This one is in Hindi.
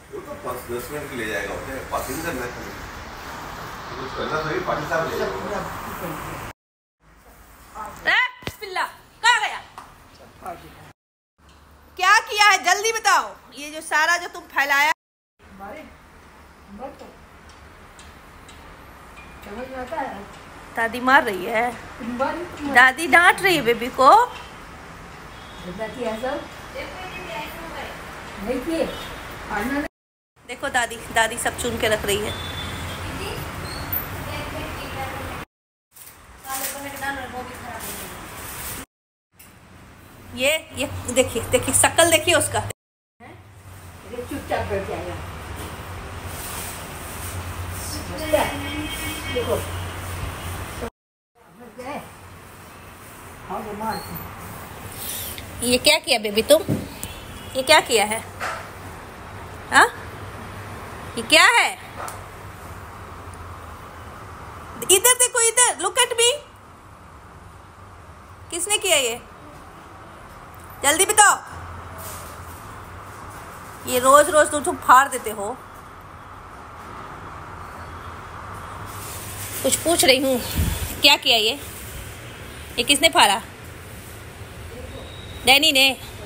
वो तो 10 मिनट के ले जाएगा, उसे पासिंग करना है, कुछ करना तो ही पार्टी साहब ले जाएगा। पिल्ला कहाँ गया? क्या किया है जल्दी बताओ, ये जो सारा जो तुम फैलाया समझ में आता है? दादी मार रही है, दादी डांट रही है बेबी को। देखो दादी दादी सब चुन के रख रही है। ये देखिए देखिए शक्ल देखिए उसका। चुपचाप बैठ जाएगा। देखो ये क्या किया बेबी तुम, ये क्या किया है? हाँ ये क्या है? इधर देखो, इधर लुक एट मी। किसने किया ये? जल्दी बताओ। ये रोज रोज तुम फाड़ देते हो। कुछ पूछ रही हूँ, क्या किया ये किसने फाड़ा? डैनी ने।